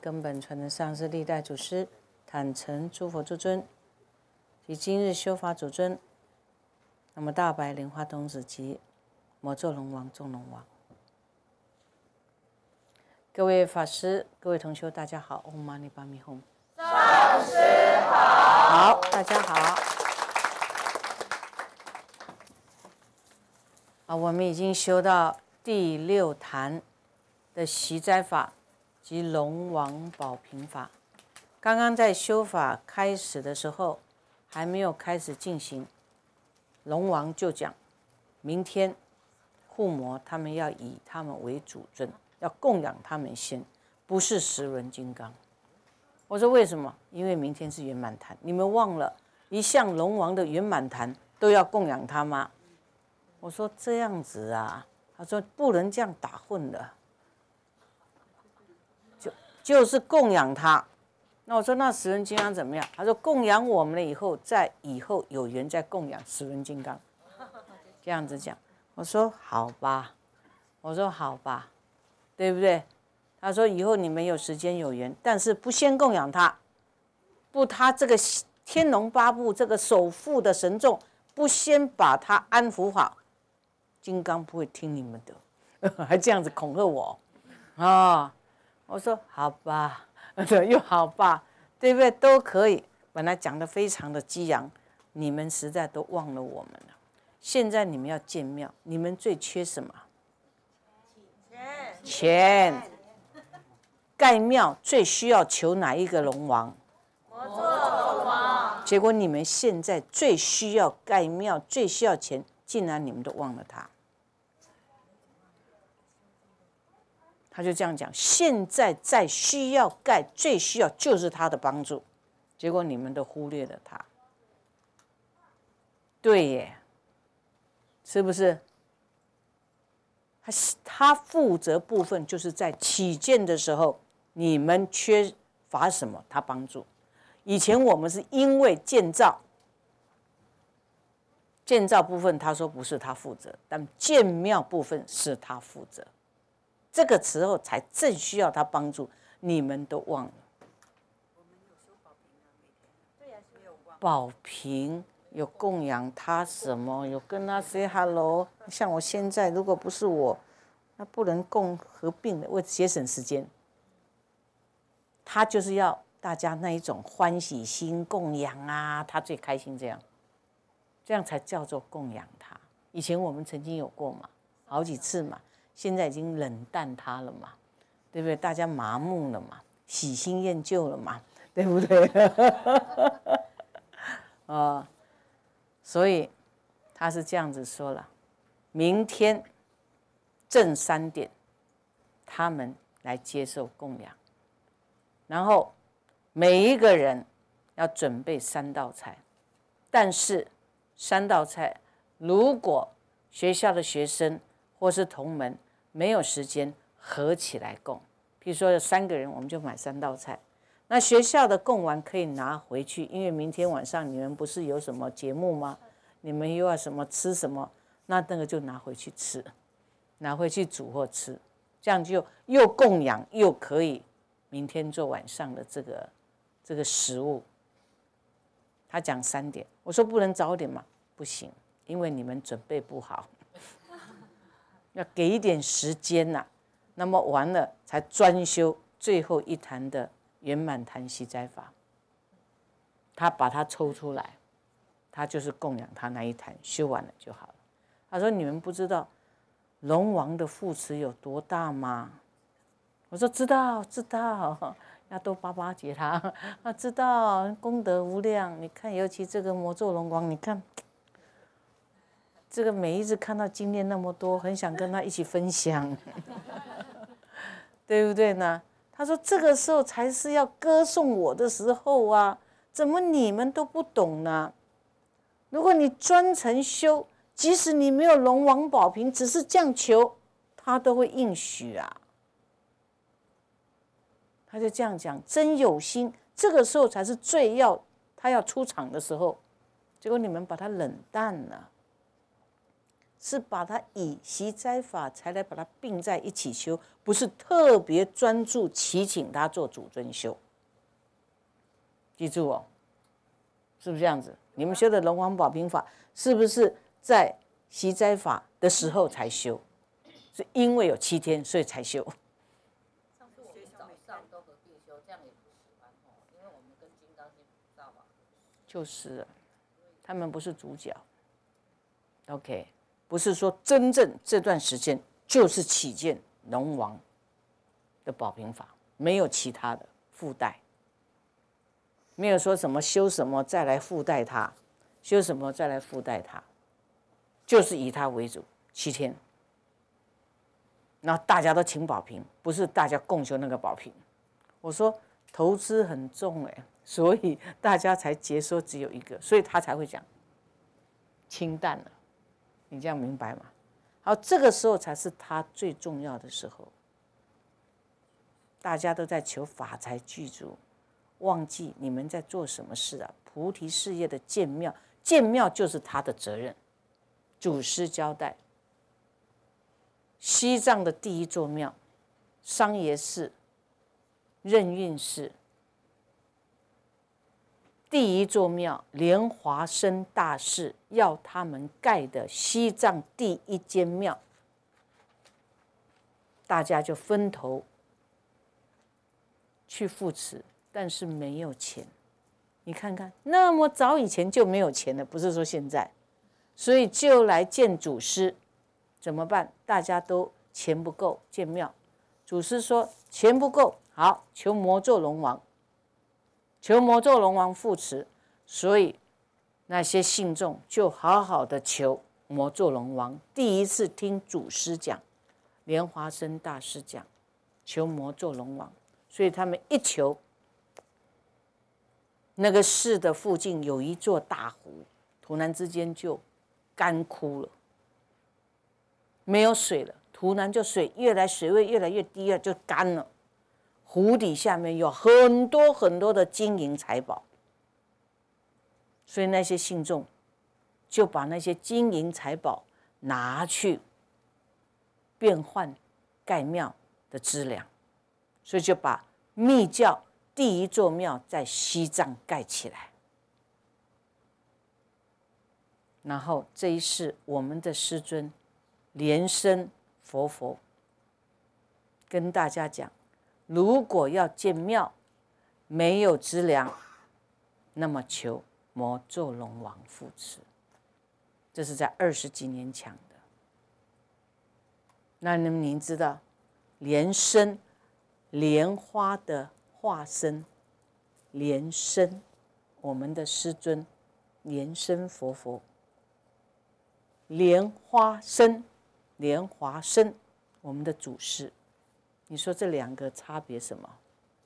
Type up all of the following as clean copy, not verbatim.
根本传承上师历代祖师，坦诚诸佛诸尊及今日修法主尊。那么大白莲花童子及摩纣龙王、众龙王，各位法师、各位同修，大家好。唵嘛呢叭咪吽。 上师好。 好，大家好。我们已经修到第6坛的息灾法及龙王保平法。刚刚在修法开始的时候，还没有开始进行，龙王就讲，明天护摩他们要以他们为主尊，要供养他们先，不是10轮金刚。我说为什么？因为明天是圆满坛，你们忘了一向龙王的圆满坛都要供养他吗？我说这样子啊，他说不能这样打混的，就是供养他。那我说那10轮金刚怎么样？他说供养我们了以后，以后有缘再供养10轮金刚，这样子讲。我说好吧，对不对？他说以后你们有时间有缘，但是不先供养他，他这个天龙八部这个首富的神众，不先把他安抚好，金刚不会听你们的，还这样子恐吓我啊！我说好吧，又好吧，对不对？都可以。本来讲得非常的激昂，你们实在都忘了我们了。现在你们要建庙，你们最缺什么？钱。盖庙最需要求哪一个龙王？ 摩纣龙王。 结果你们现在最需要盖庙，最需要钱，竟然你们都忘了他。他就这样讲，现在在需要盖，最需要就是他的帮助，结果你们都忽略了他。对耶，是不是？他负责部分就是在起建的时候，你们缺乏什么，他帮助。以前我们是因为建造部分，他说不是他负责，但建庙部分是他负责。这个时候才正需要他帮助，你们都忘了。 我们有修保平啊，每天。对呀，没有忘。 保平有供养他什么？有跟他 say hello。像我现在，如果不是我，那不能合并的，为节省时间。他就是要大家那一种欢喜心供养啊，他最开心这样才叫做供养他。以前我们曾经有过嘛，好几次嘛。现在已经冷淡他了嘛，对不对？大家麻木了嘛，喜新厌旧了嘛，对不对？所以他是这样子说了，明天正3点，他们来接受供养，然后每一个人要准备3道菜，但是3道菜，如果学校的学生或是同门没有时间合起来供，譬如说有3个人，我们就买3道菜。那学校的供完可以拿回去，因为明天晚上你们不是有什么节目吗？你们又要什么吃什么，那个就拿回去吃，拿回去煮或吃，这样就又供养又可以明天做晚上的这个食物。他讲3点，我说不能早点嘛，不行，因为你们准备不好。要给一点时间呐，那么完了才专修最后1坛的圆满坛息灾法。他把它抽出来，他就是供养他那一坛，修完了就好了。他说：“你们不知道龙王的护持有多大吗？”我说：“知道，要多巴结他啊，知道功德无量。你看，尤其这个摩纣龙王，你看。”这个每一次看到经验那么多，很想跟他一起分享，对不对呢？他说这个时候才是要歌颂我的时候啊，怎么你们都不懂呢？如果你专程修，即使你没有龙王保平，只是这样求，他都会应许啊。他就这样讲，真有心，这个时候才是他要出场的时候，结果你们把他冷淡了。 是把它以习斋法才来把它并在一起修，不是特别专注祈请他做主尊修。记住哦，是不是这样子？你们修的龙王宝瓶法，是不是在习斋法的时候才修？是因为有7天，所以才修。 上次我们早上都合并修，这样也不喜欢哦，因为我们跟金刚心菩萨嘛。就是啊， 他们不是主角。OK， 不是说真正这段时间就是起见龙王的宝瓶法，没有其他的附带，没有说什么修什么再来附带它，修什么再来附带它，就是以它为主，7天。然后大家都请宝瓶，不是大家共修那个宝瓶。我说投资很重所以大家才结说只有一个，所以他才会讲清淡了。你这样明白吗？好，这个时候才是他最重要的时候。大家都在求法财具足，忘记你们在做什么事啊？菩提事业的建庙，建庙就是他的责任。祖师交代，西藏的第一座庙，商爷寺、任运寺。第一座庙莲华生大士要他们盖的西藏第一间庙，大家就分头去扶持，但是没有钱。你看看，那么早以前就没有钱了，不是说现在，所以就来见祖师。怎么办？大家都钱不够建庙，祖师说钱不够，好，求魔咒龙王。求魔咒龙王扶持，所以那些信众就好好的求魔咒龙王。第一次听祖师讲，莲华生大师讲，求魔咒龙王，所以他们一求，那个寺的附近有一座大湖，突然之间就干枯了，没有水了，突然就水位越来越低了，就干了。湖底下面有很多很多的金银财宝，所以那些信众就把那些金银财宝拿去变换盖庙的资粮，所以就把密教第一座庙在西藏盖起来。然后这一世我们的师尊莲生佛跟大家讲，如果要建庙没有资粮，那么求魔咒龙王扶持。这是在20几年讲的。那您知道莲生莲花的化身，莲生我们的师尊莲生佛，莲花生莲华生我们的祖师。你说这两个差别什么？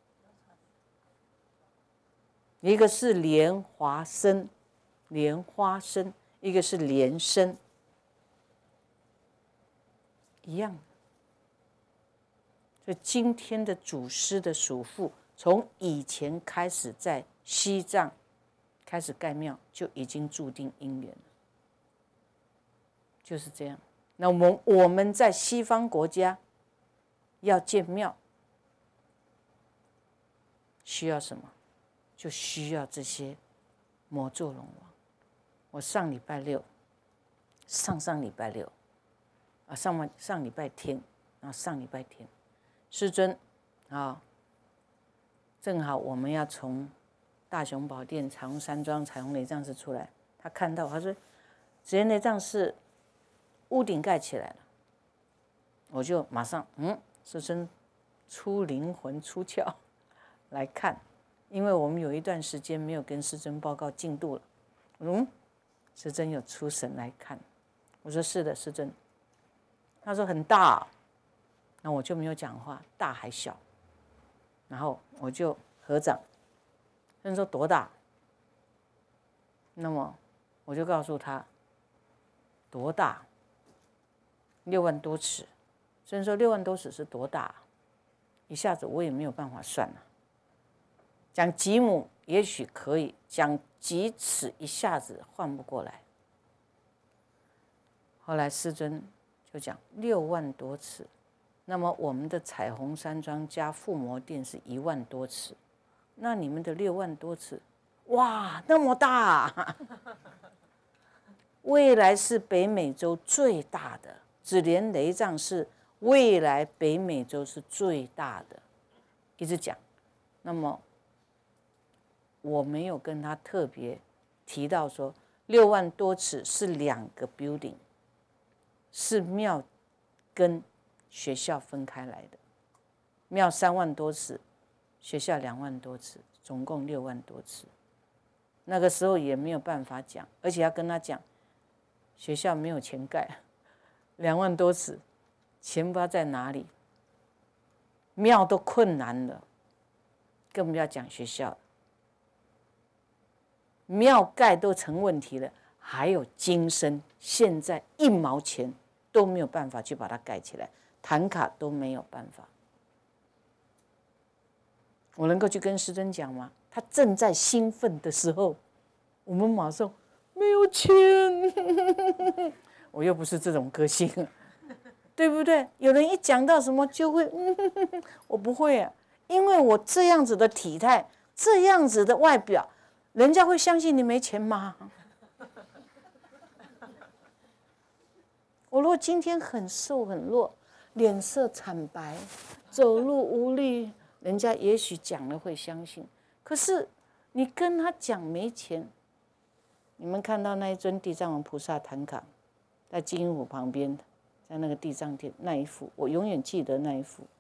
一个是莲华生莲花生，一个是莲生，一样的。所以今天的祖师的属父，从以前开始在西藏开始盖庙，就已经注定因缘了，就是这样。那我们在西方国家要建庙，需要什么？就需要这些魔咒龙王。我上礼拜六，上礼拜六啊，上礼拜天啊，上礼拜天，师尊啊，正好我们要从大雄宝殿彩虹山庄彩虹雷藏寺出来，他看到他说，紫烟雷藏寺屋顶盖起来了，我就马上师尊出灵魂出窍来看，因为我们有一段时间没有跟师尊报告进度了。师尊有出神来看，我说是的，师尊。他说很大，那我就没有讲话，大还小。然后我就合掌，师尊说多大？那么我就告诉他多大，6万多尺。师尊说6万多尺是多大？一下子我也没有办法算了。讲几亩也许可以，讲几尺一下子换不过来。后后来师尊就讲6万多尺，那么我们的彩虹山庄加附魔殿是1万多尺，那你们的6万多尺，哇，那么大啊！未来是北美洲最大的，紫莲雷藏是未来北美洲是最大的，一直讲。那么我没有跟他特别提到说6万多尺是2个 building， 是庙跟学校分开来的，庙3万多尺，学校2万多尺，总共6万多尺。那个时候也没有办法讲，而且要跟他讲，学校没有钱盖，2万多尺，钱不知道在哪里，庙都困难了，更不要讲学校。庙盖都成问题了，还有金身，现在1毛钱都没有办法去把它盖起来，坛卡都没有办法。我能够去跟师尊讲吗？他正在兴奋的时候，我们马上没有钱，我又不是这种个性，对不对？有人一讲到什么就会，我不会啊，因为我这样子的体态，这样子的外表，人家会相信你没钱吗？我如果今天很瘦很弱，脸色惨白，走路无力，人家也许讲了会相信。可是你跟他讲没钱，你们看到那一尊地藏王菩萨坛卡，在金银府旁边，在那个地藏殿那一幅，我永远记得那一幅。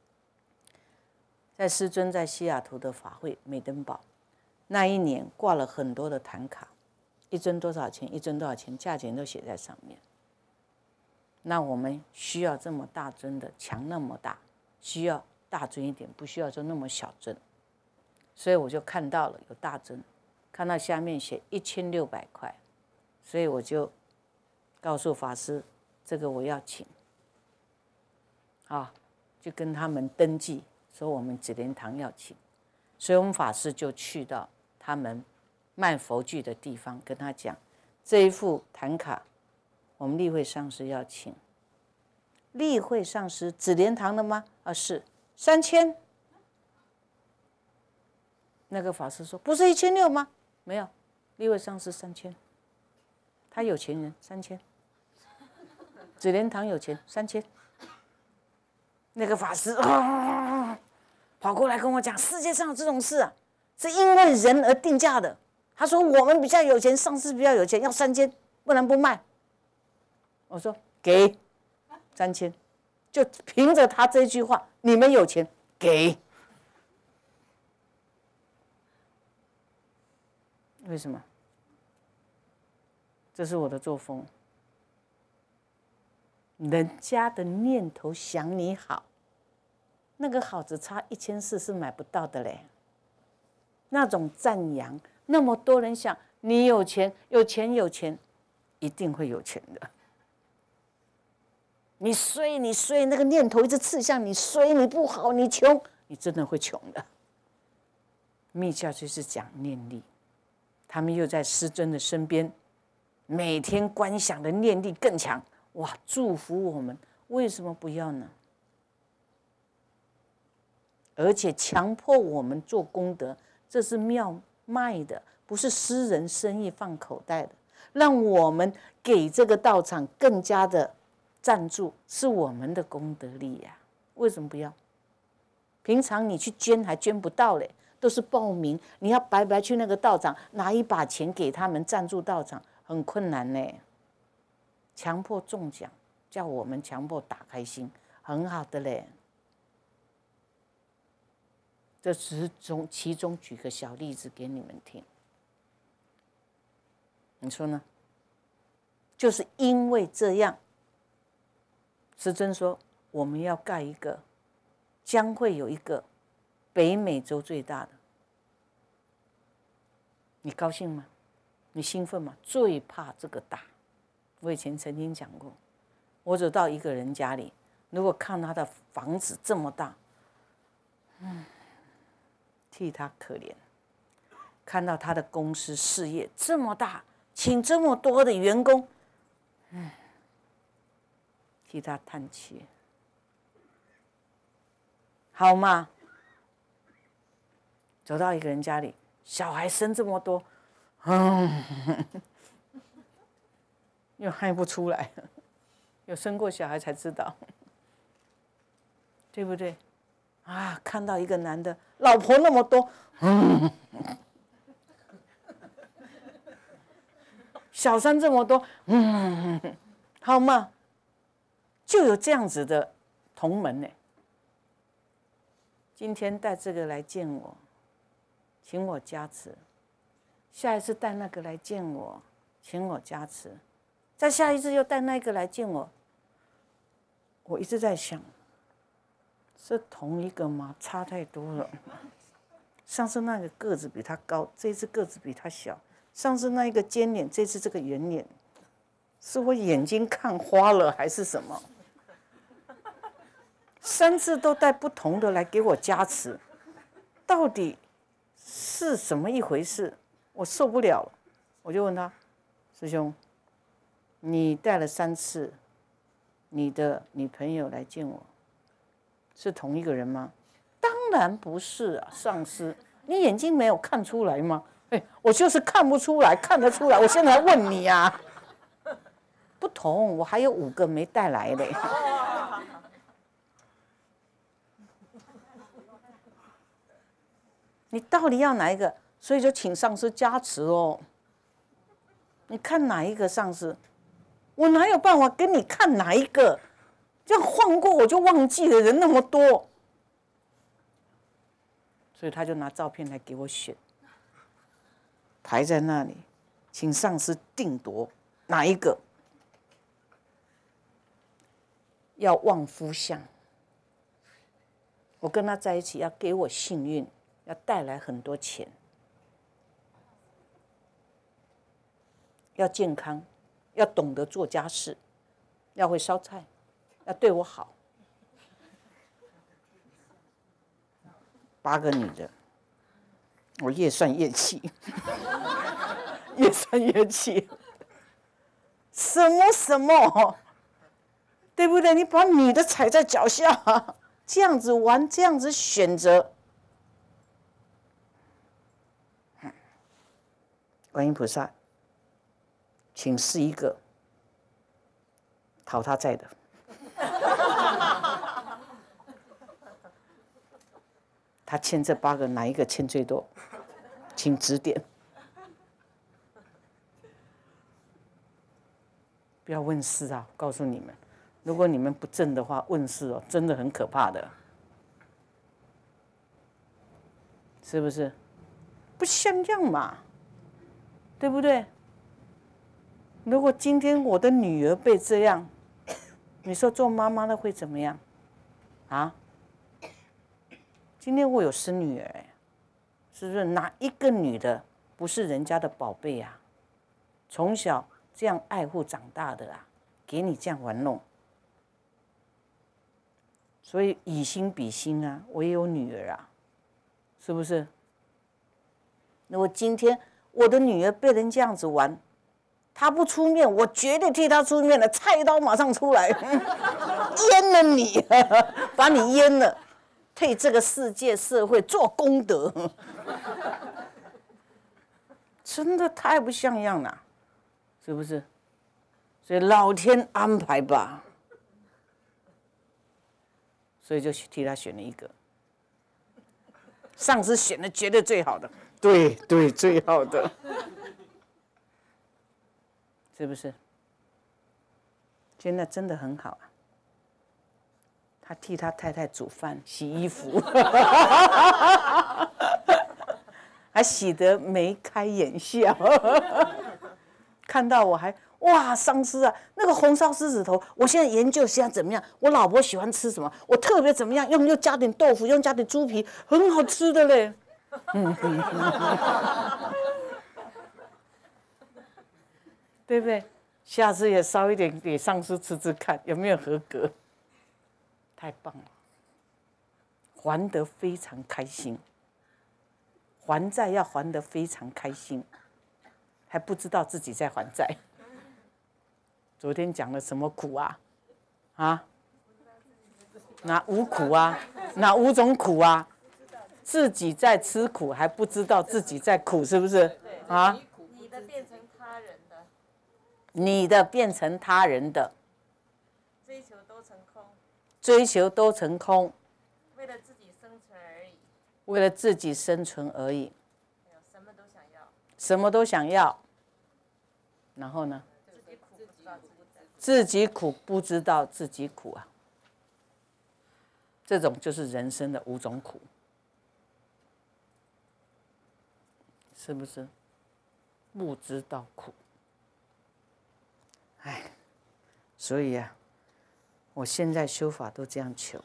在师尊在西雅图的法会美登堡，那一年挂了很多的坛卡，一尊多少钱，一尊多少钱，价钱都写在上面。那我们需要这么大尊的，墙那么大，需要大尊一点，不需要说那么小尊。所以我就看到了有大尊，看到下面写1600块，所以我就告诉法师，这个我要请，啊，就跟他们登记，说我们紫莲堂要请，所以我们法师就去到他们卖佛具的地方，跟他讲，这一副坛卡，我们例会上师要请。例会上师紫莲堂的吗？啊，是3000。那个法师说：“不是1600吗？没有，例会上师3000。他有钱人3000，紫莲堂有钱3000。”那个法师跑过来跟我讲：“世界上有这种事啊，是因为人而定价的。”他说：“我们比较有钱，上师比较有钱，要3000，不然不卖。”我说：“给3000。”就凭着他这句话，你们有钱给。为什么？这是我的作风。人家的念头想你好，那个好只差1400是买不到的嘞。那种赞扬，那么多人想你有钱，有钱，有钱，一定会有钱的。你衰，你衰，那个念头一直刺向你，衰，你不好，你穷，你真的会穷的。密教就是讲念力。他们又在师尊的身边，每天观想的念力更强，哇！祝福我们，为什么不要呢？而且强迫我们做功德，这是庙卖的，不是私人生意放口袋的。让我们给这个道场更加的赞助，是我们的功德力呀。为什么不要？平常你去捐还捐不到嘞。都是报名，你要白白去那个道场拿一把钱给他们赞助道场，很困难呢。强迫中奖，叫我们强迫打开心，很好的嘞。这只是其中举个小例子给你们听，你说呢？就是因为这样，师尊说我们要盖一个，将会有一个北美洲最大的，你高兴吗？你兴奋吗？最怕这个大。我以前曾经讲过，我走到一个人家里，如果看他的房子这么大，替他可怜；看到他的公司事业这么大，请这么多的员工， 替他叹气，好吗？走到一个人家里，小孩生这么多，又害不出来，有生过小孩才知道，对不对？啊，看到一个男的，老婆那么多，小三这么多，好吗？就有这样子的同门呢。今天带这个来见我，请我加持；下一次带那个来见我，请我加持；再下一次又带那个来见我。我一直在想，是同一个吗？差太多了。上次那个个子比他高，这次个子比他小；上次那一个尖脸，这次这个圆脸，是我眼睛看花了还是什么？3次都带不同的来给我加持，到底是什么一回事？我受不了了，我就问他：师兄，你带了3次你的女朋友来见我，是同一个人吗？当然不是啊，上师，你眼睛没有看出来吗？我就是看不出来，看得出来，我现在问你啊，不同，我还有5个没带来嘞。你到底要哪一个？所以就请上师加持哦。你看哪一个上师？我哪有办法跟你看哪一个？这样晃过我就忘记了，人那么多。所以他就拿照片来给我选，排在那里，请上师定夺哪一个。要旺夫相，我跟他在一起要给我幸运，要带来很多钱，要健康，要懂得做家事，要会烧菜，要对我好。8个女的，我越算越气，越算越气。什么，对不对？你把女的踩在脚下，这样子玩，这样子选择。观音菩萨，请示一个讨他债的。他欠这8个，哪一个欠最多？请指点。不要问事啊！告诉你们，如果你们不正的话，问事哦，真的很可怕的，是不是？不像样嘛，对不对？如果今天我的女儿被这样，你说做妈妈的会怎么样？啊？今天我有生女儿，是不是？哪一个女的不是人家的宝贝啊？从小这样爱护长大的啊，给你这样玩弄，所以以心比心啊，我也有女儿啊，是不是？如果今天我的女儿被人这样子玩，她不出面，我绝对替她出面的，菜刀马上出来，淹了你，把你淹了。替这个世界社会做功德，真的太不像样了，是不是？所以老天安排吧，所以就替他选了一个，上司选的绝对最好的，对，最好的，是不是？现在真的很好啊。他替他太太煮饭、洗衣服，还洗得眉开眼笑。看到我还哇，上师啊，那个红烧狮子头，我现在研究现在怎么样？我老婆喜欢吃什么？我特别怎么样？又加点豆腐，又加点猪皮，很好吃的嘞。对不对？下次也烧一点给上师吃吃看，有没有合格？太棒了，还得非常开心，还债要还得非常开心，还不知道自己在还债。昨天讲了什么苦啊？ 啊？哪五苦啊？哪五种苦啊？自己在吃苦还不知道自己在苦，是不是？啊？ 你的变成他人的， 你的变成他人的， 追求都成空， 追求都成空， 为了自己生存而已， 为了自己生存而已， 什么都想要， 什么都想要。然后呢？自己苦不知道自己苦啊，这种就是人生的五种苦，是不是？不知道苦，哎，所以啊，我现在修法都这样求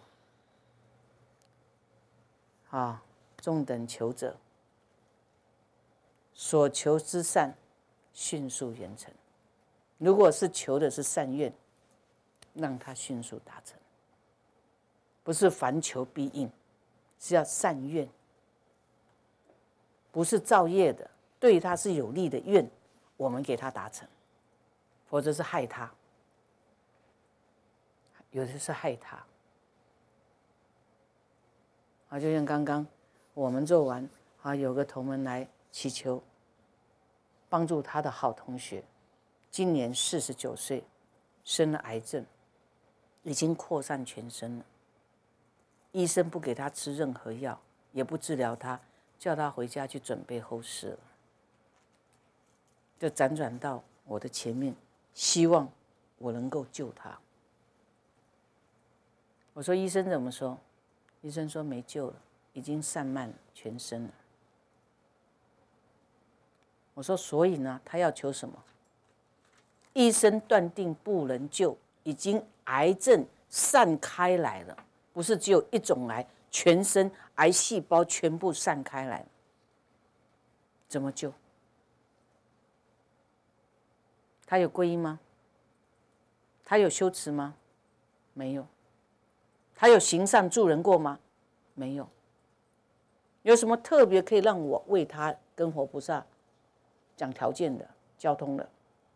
啊，中等求者，所求之善，迅速圆成。如果是求的是善愿，让它迅速达成，不是凡求必应，是要善愿，不是造业的，对他是有利的愿，我们给他达成，否则是害他，有的是害他。啊，就像刚刚我们做完啊，有个同门来祈求帮助他的好同学，今年49岁，生了癌症，已经扩散全身了。医生不给他吃任何药，也不治疗他，叫他回家去准备后事了。就辗转到我的前面，希望我能够救他。我说医生怎么说？医生说没救了，已经散漫全身了。我说所以呢，他要求什么？医生断定不能救，已经癌症散开来了，不是只有一种癌，全身癌细胞全部散开来了，怎么救？他有皈依吗？他有修持吗？没有。他有行善助人过吗？没有。有什么特别可以让我为他跟活菩萨讲条件的、交通的？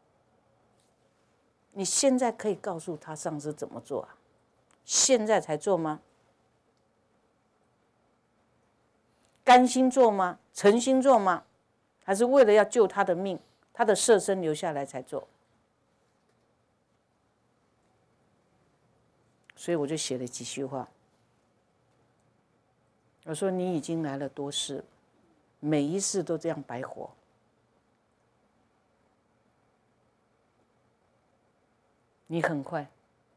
你现在可以告诉他上师怎么做啊？现在才做吗？甘心做吗？诚心做吗？还是为了要救他的命，他的色身留下来才做？所以我就写了几句话。我说你已经来了多世了，每一世都这样白活。你很快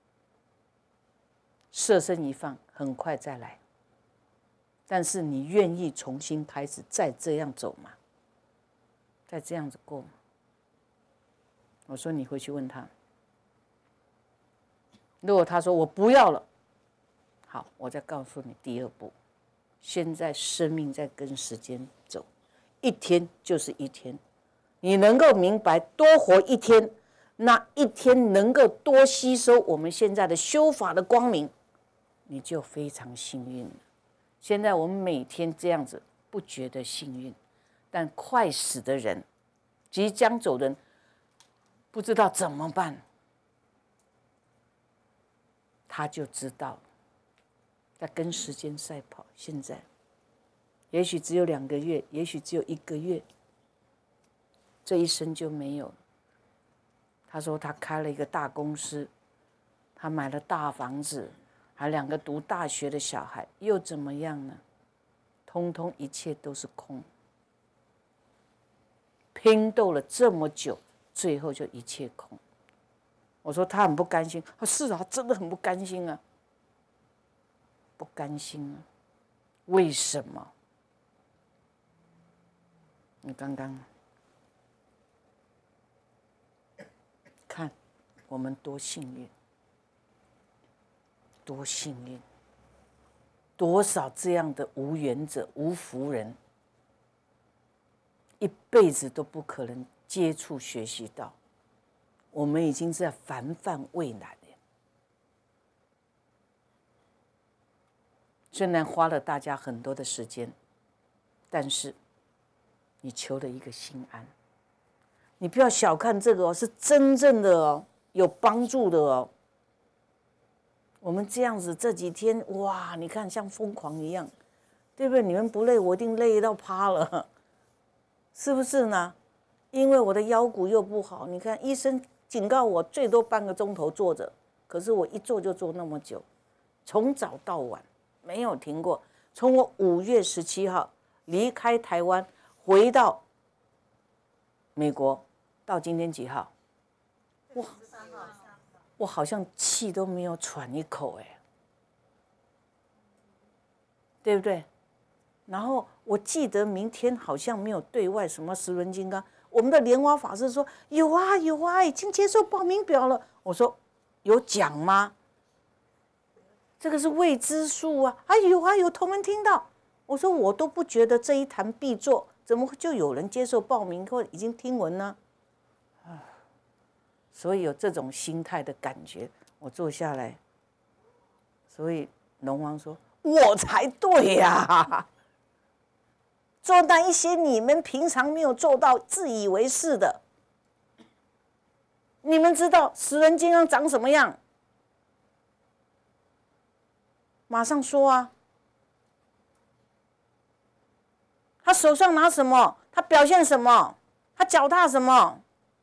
色身一放，很快再来。但是你愿意重新开始，再这样走吗？再这样子过吗？我说你回去问他。如果他说我不要了，好，我再告诉你第二步。现在生命在跟时间走，一天就是一天。你能够明白，多活一天，那一天能够多吸收我们现在的修法的光明，你就非常幸运了。现在我们每天这样子，不觉得幸运，但快死的人，即将走的人，不知道怎么办，他就知道在跟时间赛跑。现在也许只有2个月，也许只有1个月，这一生就没有了。他说他开了一个大公司，他买了大房子，还2个读大学的小孩，又怎么样呢？通通一切都是空。拼斗了这么久，最后就一切空。我说他很不甘心，是啊，真的很不甘心啊，不甘心啊，为什么？你刚刚看我们多幸运，多幸运，多少这样的无缘者、无福人，一辈子都不可能接触学习到。我们已经在凡范未来了。虽然花了大家很多的时间，但是你求了一个心安。你不要小看这个哦，是真正的哦，有帮助的哦。 我们这样子这几天，哇，你看像疯狂一样，对不对？你们不累，我一定累到趴了，是不是呢？因为我的腰骨又不好，你看医生警告我最多半个钟头坐着，可是我一坐就坐那么久，从早到晚没有停过。从我5月17号离开台湾回到美国，到今天几号？哇，我好像气都没有喘一口哎，对不对？然后我记得明天好像没有对外什么十轮金刚，我们的莲花法师说有啊有啊，已经接受报名表了。我说有讲吗？这个是未知数啊！有啊有，同门听到。我说我都不觉得这一坛必做，怎么就有人接受报名或已经听闻呢？所以有这种心态的感觉，我坐下来。所以龙王说：“我才对呀！做那一些你们平常没有做到、自以为是的，你们知道十人金刚长什么样？马上说啊！他手上拿什么？他表现什么？他脚踏什么？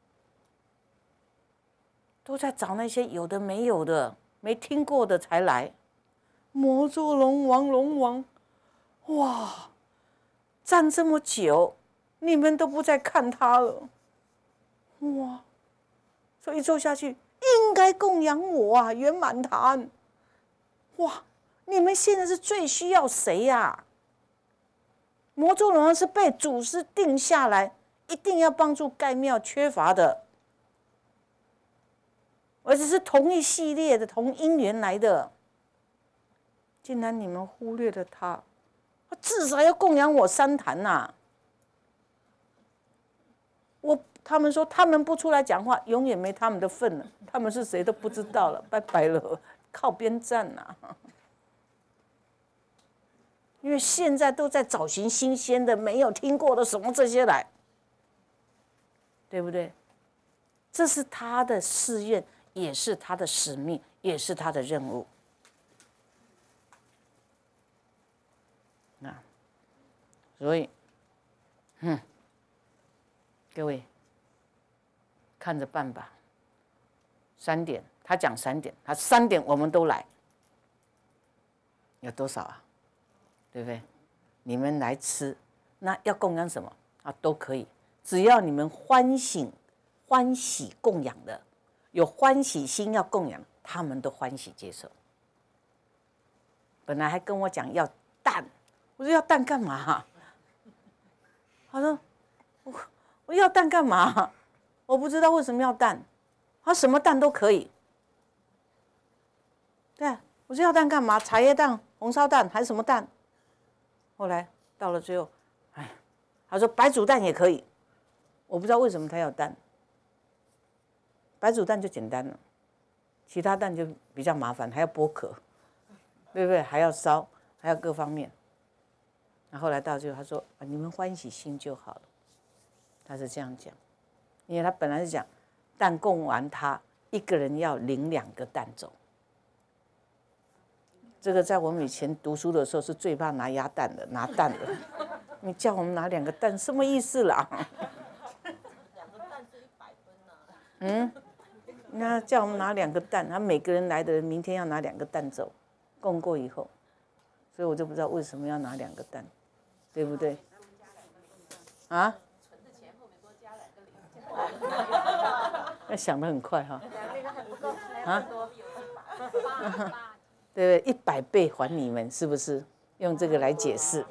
都在找那些有的没有的、没听过的才来。魔座龙王，哇，站这么久，你们都不再看他了，哇！所以坐下去应该供养我啊，圆满坛。哇！你们现在是最需要谁呀？魔座龙王是被祖师定下来，一定要帮助盖庙缺乏的，而且是同一系列的、同因缘来的。竟然你们忽略了他，至少要供养我3坛呐！他们说他们不出来讲话，永远没他们的份了。他们是谁都不知道了，拜拜了，靠边站呐！因为现在都在找寻新鲜的、没有听过的什么这些来，对不对？这是他的誓愿，也是他的使命，也是他的任务。那，所以，各位看着办吧。3点，他讲3点，他3点我们都来，有多少啊？对不对？你们来吃，那要供养什么啊？都可以，只要你们欢喜供养的，有欢喜心要供养，他们都欢喜接受。本来还跟我讲要蛋，我说要蛋干嘛？他说我要蛋干嘛？我不知道为什么要蛋，他什么蛋都可以。对，我说要蛋干嘛？茶叶蛋、红烧蛋还是什么蛋？后来到了最后，他说白煮蛋也可以，我不知道为什么他要蛋。白煮蛋就简单了，其他蛋就比较麻烦，还要剥壳，对不对？还要烧，还要各方面。然后来到最后，他说你们欢喜心就好了，他是这样讲，因为他本来是讲蛋供完他一个人要领2个蛋走。这个在我们以前读书的时候是最怕拿鸭蛋的，拿蛋的。你叫我们拿2个蛋，什么意思啦 ？2个蛋是100分呢。 那叫我们拿2个蛋，他每个人来的人明天要拿2个蛋走，供过以后，所以我就不知道为什么要拿2个蛋，对不对？啊？存的钱后面多加2个零。那想得很快哈。啊？对不对？100倍还你们，是不是？用这个来解释。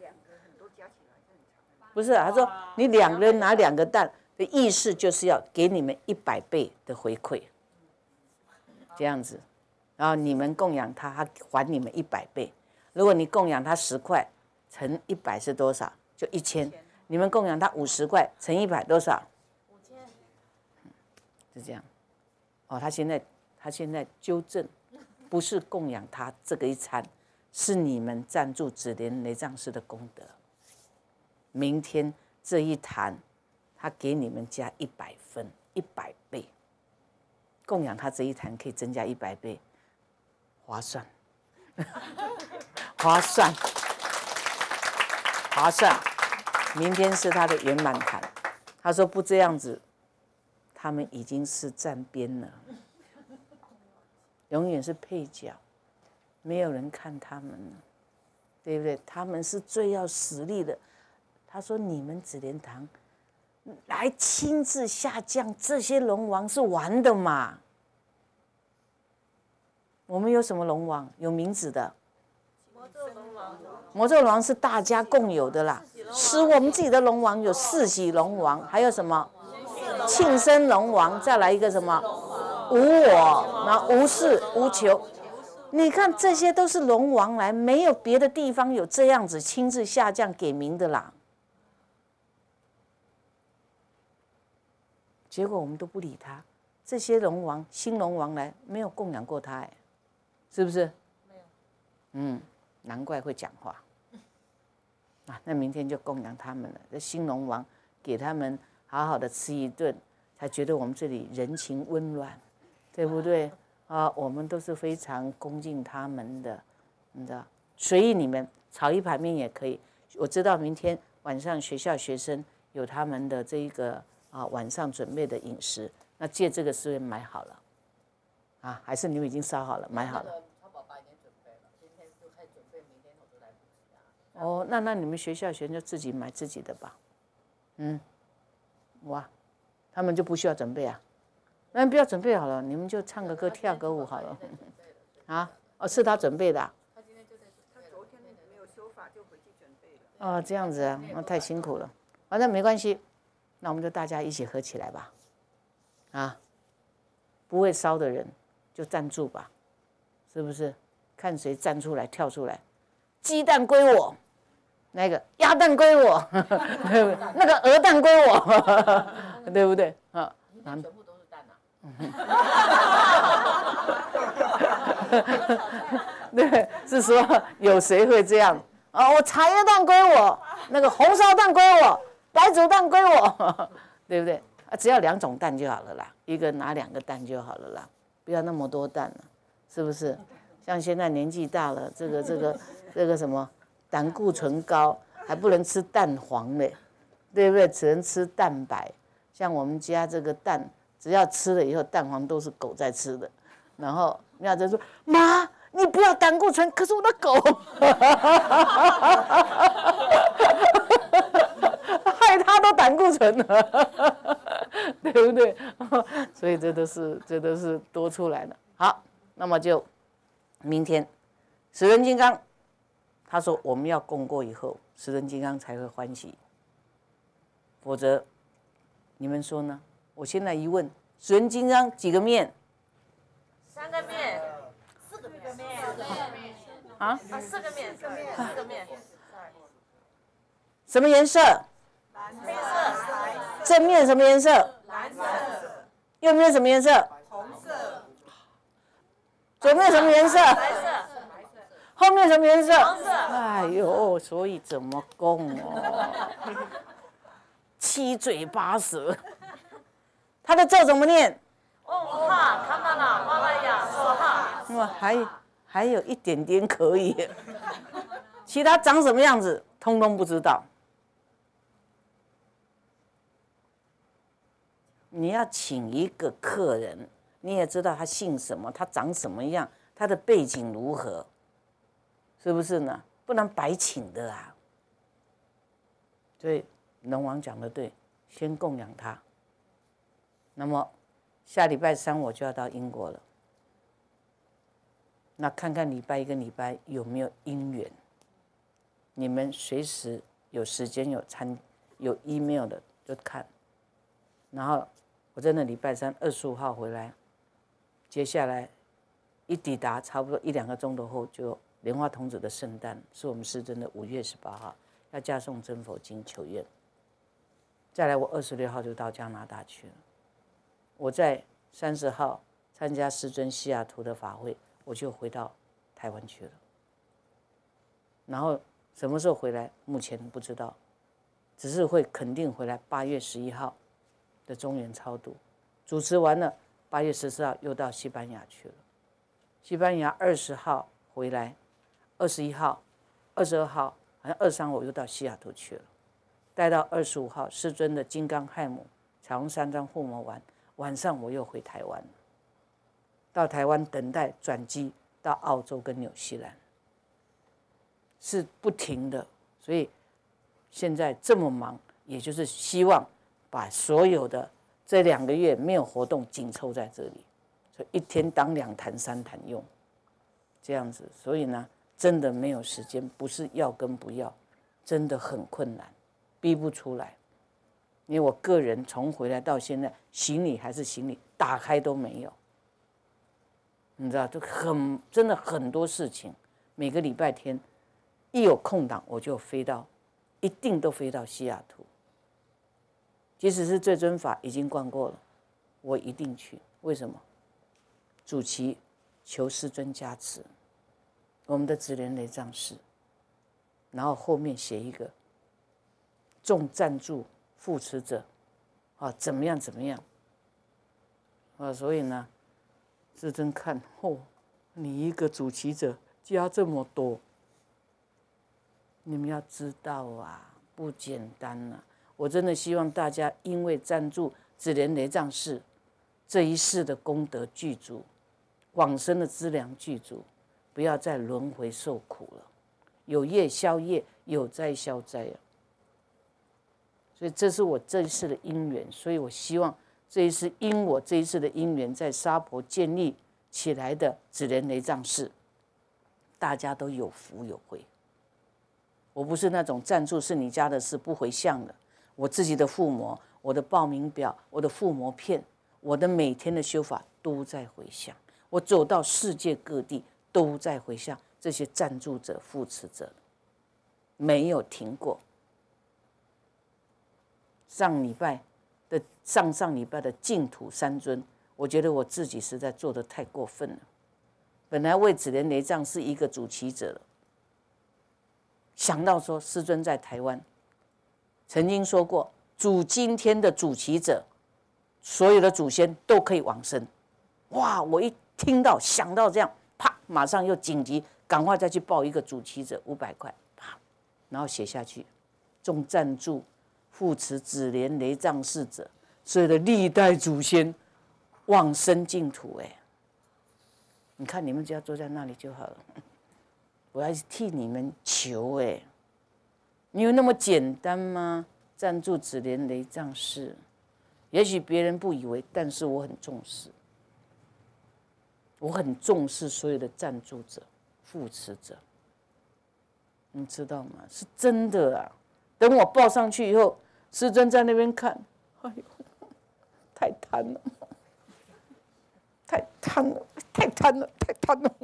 不是啊，他说你2个人拿2个蛋的意思就是要给你们100倍的回馈，这样子，然后你们供养他，他还你们100倍。如果你供养他10块，乘100是多少？就1000。你们供养他50块，乘100多少？5000。是这样。哦，他现在纠正。不是供养他这个一餐，是你们赞助紫莲雷藏师的功德。明天这一坛，他给你们加100分，100倍。供养他这一坛可以增加100倍， 划算，划算，划算。明天是他的圆满坛，他说不这样子，他们已经是站边了，永远是配角，没有人看他们了，对不对？他们是最要实力的。他说你们紫莲堂来亲自下降，这些龙王是玩的嘛？我们有什么龙王？有名字的。魔咒龙王是大家共有的啦。是我们自己的龙王有四喜龙王，还有什么庆生龙王，再来一个什么无我，然后无事无求。你看这些都是龙王来，没有别的地方有这样子亲自下降给名的啦。结果我们都不理他，这些龙王新龙王来没有供养过他，哎，是不是？没有。难怪会讲话。那明天就供养他们了。这新龙王给他们好好的吃一顿，才觉得我们这里人情温暖，对不对？我们都是非常恭敬他们的，你知道？随意你们炒一盘面也可以。我知道明天晚上学校学生有他们的这一个晚上准备的饮食，那借这个时间买好了，还是你们已经烧好了，买好了？哦，那你们学校学生就自己买自己的吧，哇，他们就不需要准备啊，那不要准备好了，你们就唱个歌跳个舞好了，是他准备的他今天就在准备了，他昨天没有修法就回去准备了。这样子啊，那太辛苦了，反正没关系，那我们就大家一起合起来吧，不会烧的人就站住吧，是不是？看谁站出来跳出来，鸡蛋归我。那个鸭蛋归我，那个鹅蛋归我，对不对？全部都是蛋对，是说有谁会这样？我茶叶蛋归我，那个红烧蛋归我，白煮蛋归我，对不对？只要2种蛋就好了啦，一个拿2个蛋就好了啦，不要那么多蛋了，是不是？像现在年纪大了，这个什么？胆固醇高，还不能吃蛋黄嘞，对不对？只能吃蛋白。像我们家这个蛋，只要吃了以后，蛋黄都是狗在吃的。然后妙珍说：“妈，你不要胆固醇，可是我的狗，害他都胆固醇了，对不对？所以这都是多出来的。好，那么就明天，十人金刚。”他说：“我们要供过以后，十人金刚才会欢喜，否则，你们说呢？我现在一问，十人金刚几个面？3个面，4个面，4个面，4个面，4个面。什么颜色？蓝色。正面什么颜色？蓝色。右面什么颜色？红色。左面什么颜色？白色。后面什么颜色？黄色。哎呦，所以怎么供哦？七嘴八舌。他的咒怎么念？嗡哈卡玛那玛拉雅梭哈。那么还有一点点可以，其他长什么样子，通通不知道。你要请一个客人，你也知道他姓什么，他长什么样，他的背景如何。是不是呢？不能白请的啊！所以龙王讲的对，先供养他。那么下礼拜3我就要到英国了，那看看礼拜1跟礼拜有没有姻缘。你们随时有时间有 email 的就看。然后我真的礼拜3 25号回来，接下来一抵达差不多1、2个钟头后就。莲花童子的圣诞是我们师尊的5月18号，要加诵真佛经求愿。再来，我26号就到加拿大去了。我在30号参加师尊西雅图的法会，我就回到台湾去了。然后什么时候回来，目前不知道，只是会肯定回来8月11号的中元超度，主持完了8月14号又到西班牙去了。 西班牙20号回来，21号、22号，好像23我又到西雅图去了，待到25号，师尊的金刚亥母彩虹山庄护摩完，晚上我又回台湾了，到台湾等待转机到澳洲跟纽西兰，是不停的，所以现在这么忙，也就是希望把所有的这2个月没有活动紧凑在这里，所以1天当2坛3坛用，这样子，所以呢，真的没有时间，不是要跟不要，真的很困难，逼不出来。因为我个人从回来到现在，行李还是行李，打开都没有，你知道，就真的很多事情。每个礼拜天一有空档，我就一定都飞到西雅图。即使是最尊法已经灌过了，我一定去。为什么？主席求师尊加持，我们的紫莲雷藏寺，然后后面写一个众赞助扶持者，怎么样怎么样，所以呢，师尊看，你一个主席者加这么多，你们要知道啊，不简单啊。我真的希望大家因为赞助紫莲雷藏寺这一世的功德具足，往生的资粮具足，不要再轮回受苦了。有业消业，有灾消灾啊。所以这是我这一世的因缘，所以我希望这一世因我这一世的因缘，在沙婆建立起来的紫莲雷藏寺，大家都有福有慧。我不是那种赞助是你家的事不回向的。我自己的附魔，我的报名表，我的附魔片，我的每天的修法都在回向。我走到世界各地都在回向这些赞助者、扶持者，没有停过。上上礼拜的净土三尊，我觉得我自己实在做得太过分了。本来为紫莲雷藏是一个主持者了，想到说师尊在台湾。曾经说过，今天的主持者，所有的祖先都可以往生。哇！我一听到想到这样，啪，马上又紧急赶快再去报一个主持者500块，啪，然后写下去，众赞助扶持紫莲雷藏寺者，所有的历代祖先往生净土。你看你们只要坐在那里就好了，我要替你们求。你有那么简单吗？赞助紫莲雷藏寺，也许别人不以为，但是我很重视。我很重视所有的赞助者、扶持者，你知道吗？是真的啊！等我报上去以后，师尊在那边看，哎呦，太贪了，太贪了，太贪了，太贪了！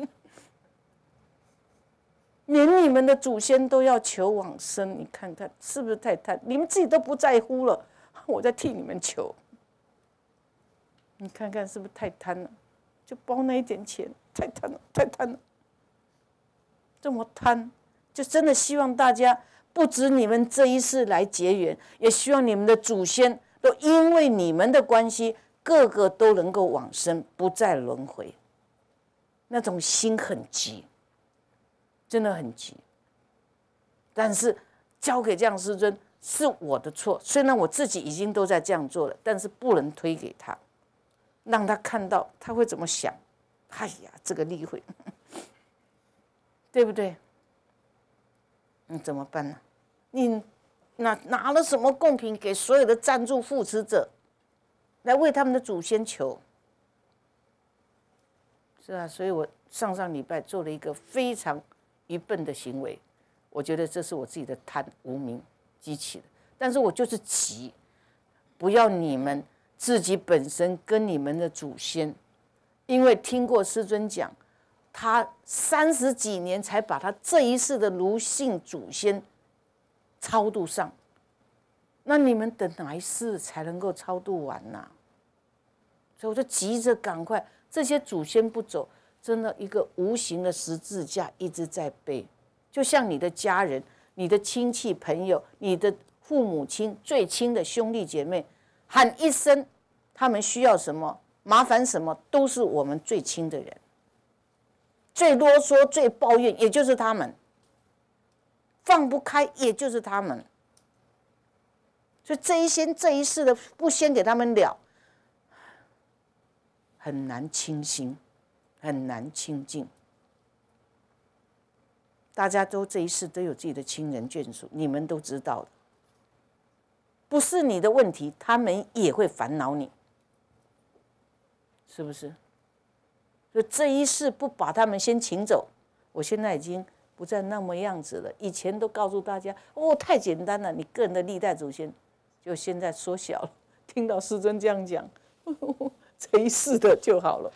连你们的祖先都要求往生，你看看是不是太贪？你们自己都不在乎了，我在替你们求。你看看是不是太贪了？就包那一点钱，太贪了，太贪了。这么贪，就真的希望大家不止你们这一世来结缘，也希望你们的祖先都因为你们的关系，个个都能够往生，不再轮回。那种心很急。真的很急，但是交给这样师尊是我的错。虽然我自己已经都在这样做了，但是不能推给他，让他看到他会怎么想。哎呀，这个例会，对不对？你怎么办呢？你拿了什么贡品给所有的赞助扶持者，来为他们的祖先求？是啊，所以我上礼拜做了一个非常愚笨的行为，我觉得这是我自己的贪无明激起的，但是我就是急，不要你们自己本身跟你们的祖先，因为听过师尊讲，他30几年才把他这一世的卢姓祖先超度上，那你们等哪一世才能够超度完呢？所以我就急着赶快，这些祖先不走。真的一个无形的十字架一直在背，就像你的家人、你的亲戚朋友、你的父母亲最亲的兄弟姐妹，喊一声，他们需要什么、麻烦什么，都是我们最亲的人。 最啰嗦、最抱怨，也就是他们；放不开，也就是他们。所以这一先这一世的不先给他们了，很难清心，很难清净。大家都这一世都有自己的亲人眷属，你们都知道的，不是你的问题，他们也会烦恼你，是不是？所以这一世不把他们先请走，我现在已经不再那么样子了。以前都告诉大家，哦，太简单了，你个人的历代祖先，就现在缩小了。听到师尊这样讲，这一世的就好了。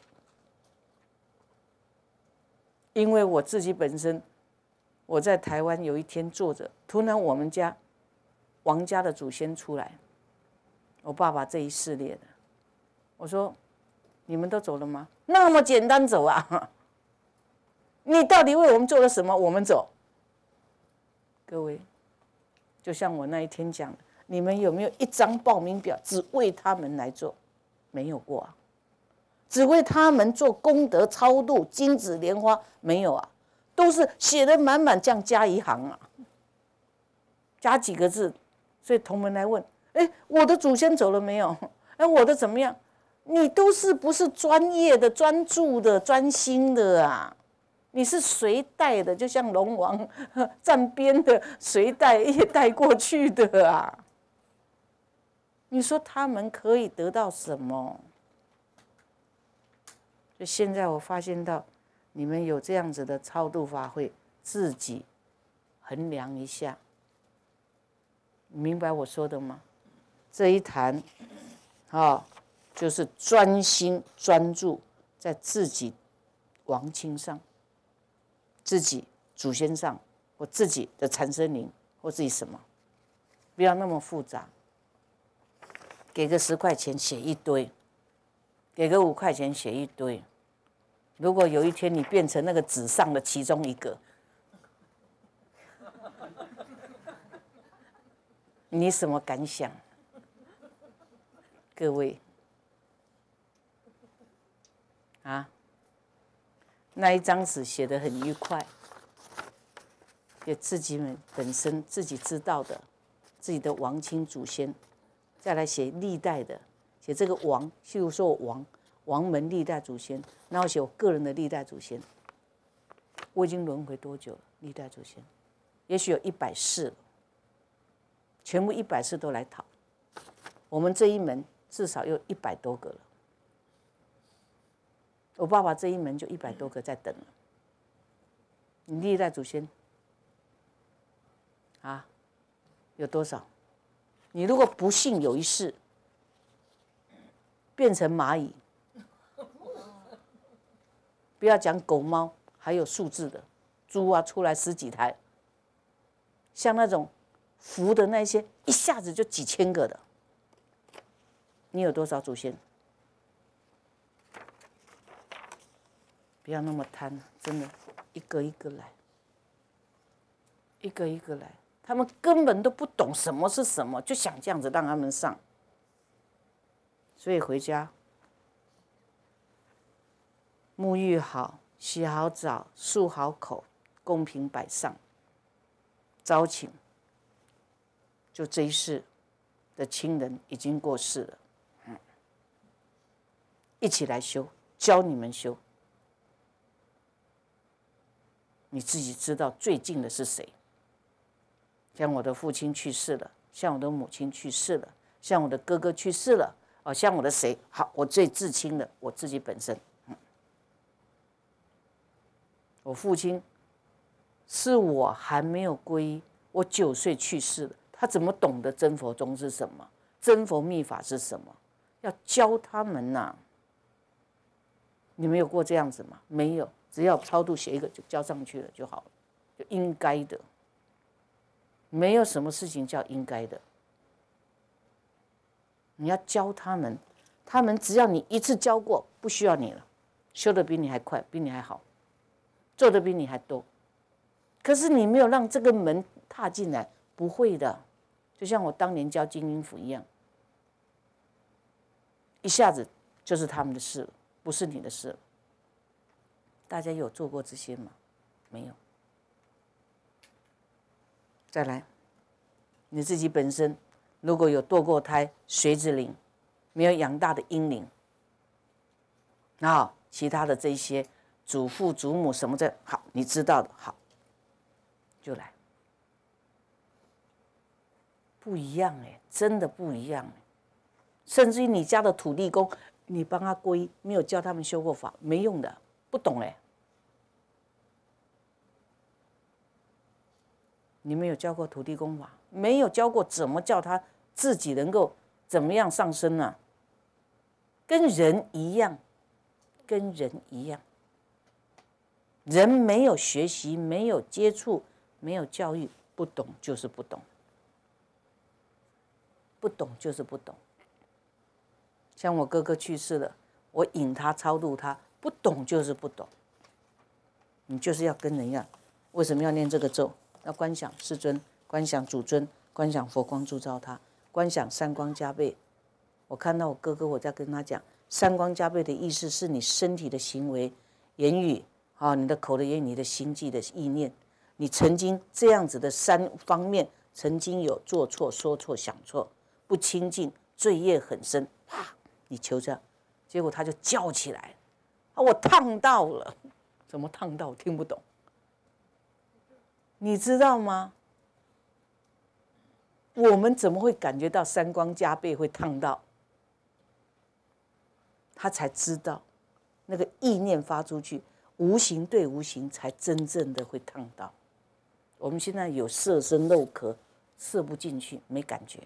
因为我自己本身，我在台湾有一天坐着，突然我们家王家的祖先出来，我爸爸这一世列的，我说你们都走了吗？那么简单走啊？你到底为我们做了什么？我们走。各位，就像我那一天讲的，你们有没有一张报名表只为他们来做？没有过啊。只为他们做功德超度、金子莲花，没有啊，都是写的满满，这样加一行啊，加几个字。所以同门来问，哎，我的祖先走了没有？哎，我的怎么样？你都是不是专业的、专注的、专心的啊？你是随带的，就像龙王站边的，随带也带过去的啊。你说他们可以得到什么？就现在我发现到，你们有这样子的超度法会，自己衡量一下，明白我说的吗？这一坛，就是专心专注在自己亡亲上，自己祖先上，或自己的产生灵，或自己什么，不要那么复杂。给个10块钱写一堆，给个5块钱写一堆。如果有一天你变成那个纸上的其中一个，你什么感想？各位啊，那一张纸写得很愉快，给自己们本身自己知道的，自己的亡亲祖先，再来写历代的，写这个王，譬如说我王门历代祖先，然后写我个人的历代祖先。我已经轮回多久了？历代祖先，也许有100世了，全部100世都来讨。我们这一门至少有100多个了。我爸爸这一门就100多个在等了。你历代祖先啊，有多少？你如果不幸有一世变成蚂蚁，不要讲狗猫，还有数字的猪啊，出来10几台，像那种福的那些，一下子就几千个的，你有多少祖先？不要那么贪，真的，一个一个来，一个一个来。他们根本都不懂什么是什么，就想这样子让他们上。所以回家沐浴好，洗好澡，漱好口，供品摆上，招请。就这一世的亲人已经过世了，一起来修，教你们修。你自己知道最近的是谁？像我的父亲去世了，像我的母亲去世了，像我的哥哥去世了，像我的谁？好，我最至亲的我自己本身。我父亲是我还没有皈依，我9岁去世了，他怎么懂得真佛宗是什么？真佛密法是什么？要教他们呐。你们有过这样子吗？没有，只要超度写一个就交上去了就好了，就应该的。没有什么事情叫应该的。你要教他们，他们只要你一次教过，不需要你了，修得比你还快，比你还好，做得比你还多。可是你没有让这个门踏进来，不会的。就像我当年教金银府一样，一下子就是他们的事了，不是你的事了。 大家有做过这些吗？没有。再来，你自己本身如果有堕过胎、水子灵，没有养大的婴灵，其他的这些祖父祖母什么的，好，你知道的，好，就来。不一样真的不一样甚至于你家的土地公，你帮他皈依，没有教他们修过法，没用的，不懂你们有教过土地公法？没有教过，怎么叫他自己能够怎么样上升呢？跟人一样，跟人一样。人没有学习，没有接触，没有教育，不懂就是不懂，不懂就是不懂。像我哥哥去世了，我引他超度他，不懂就是不懂。你就是要跟人一样，为什么要念这个咒？要观想世尊，观想祖尊，观想佛光铸造他，观想三光加倍。我看到我哥哥，我在跟他讲，三光加倍的意思是你身体的行为、言语，你的口的言语、你的心计的意念，你曾经这样子的三方面，曾经有做错、说错、想错，不清净，罪业很深，你求这样，结果他就叫起来，我烫到了，怎么烫到？我听不懂。你知道吗？我们怎么会感觉到三光加倍会烫到？他才知道，那个意念发出去，无形对无形才真正的会烫到。我们现在有色身肉壳，射不进去，没感觉，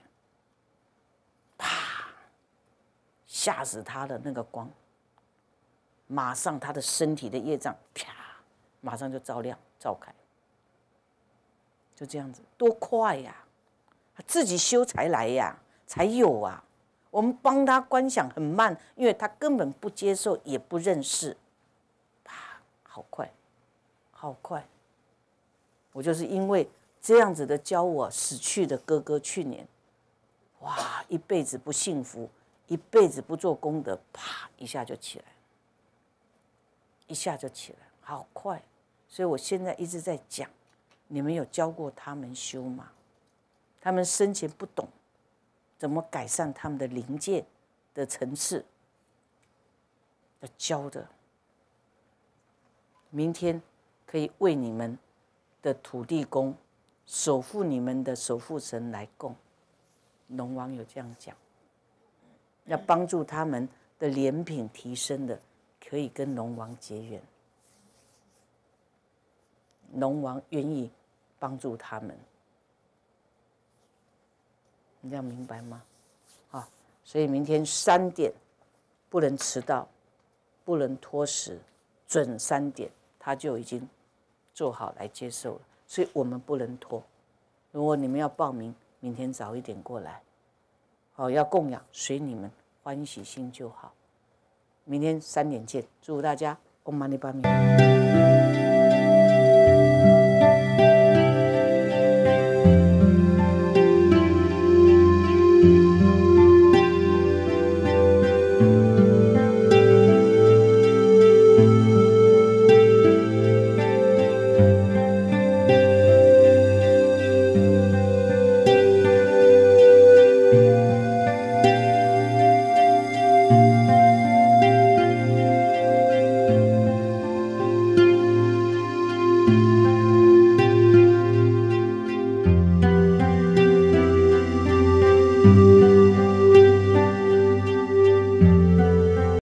啪，吓死他的那个光，马上他的身体的业障，啪，马上就照亮照开。就这样子，多快呀！他自己修才来呀，才有啊。我们帮他观想很慢，因为他根本不接受，也不认识。啪，好快，好快！我就是因为这样子的教我死去的哥哥，去年，哇，一辈子不幸福，一辈子不做功德，啪，一下就起来，一下就起来，好快！所以我现在一直在讲。你们有教过他们修吗？他们生前不懂怎么改善他们的灵界的层次，要教的。明天可以为你们的土地公守护你们的守护神来供。龙王有这样讲，要帮助他们的莲品提升的，可以跟龙王结缘。龙王愿意帮助他们，你这样明白吗？所以明天3点不能迟到，不能拖时，准3点他就已经做好来接受了，所以我们不能拖。如果你们要报名，明天早一点过来，要供养随你们欢喜心就好。明天3点见，祝大家Om Mani Padme。